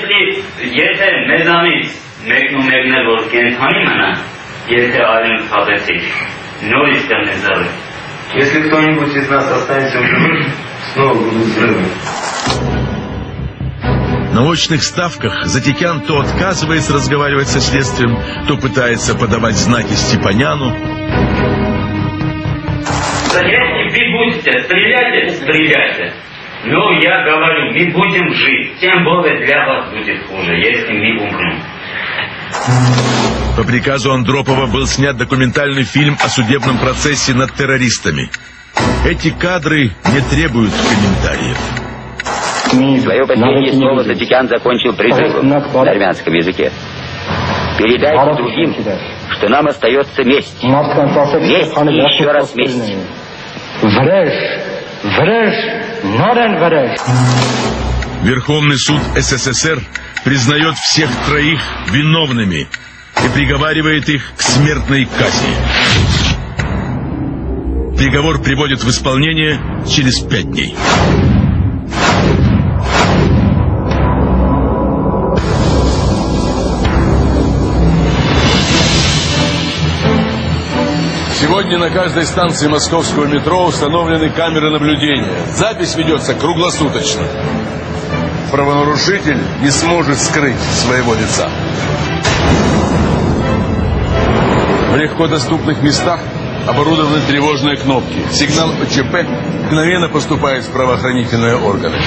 Եթե մեզանից մեկն էլ որ կենթանի մնա, եթե այլն խաբեցիք, նորից կնեզարը. Если кто-нибудь из нас останется в живых, снова будут взрывы. На очных ставках Затикян то отказывается разговаривать со следствием, то пытается подавать знаки Степаняну. Если вы будете стреляйте. Но я говорю, мы будем жить. Тем более для вас будет хуже, если мы умрем. По приказу Андропова был снят документальный фильм о судебном процессе над террористами. Эти кадры не требуют комментариев. Свое последнее слово Затикян закончил призывом на армянском языке. Передайте другим, что нам остается месть. Месть и еще раз месть. Верховный суд СССР признает всех троих виновными и приговаривает их к смертной казни. Приговор приводят в исполнение через 5 дней. Сегодня на каждой станции московского метро установлены камеры наблюдения. Запись ведется круглосуточно. Правонарушитель не сможет скрыть своего лица. В легко доступных местах оборудованы тревожные кнопки. Сигнал ОЧП мгновенно поступает в правоохранительные органы.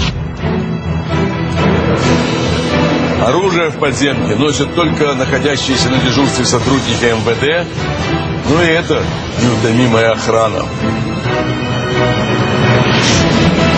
Оружие в подземке носят только находящиеся на дежурстве сотрудники МВД. Ну и это неутомимая охрана.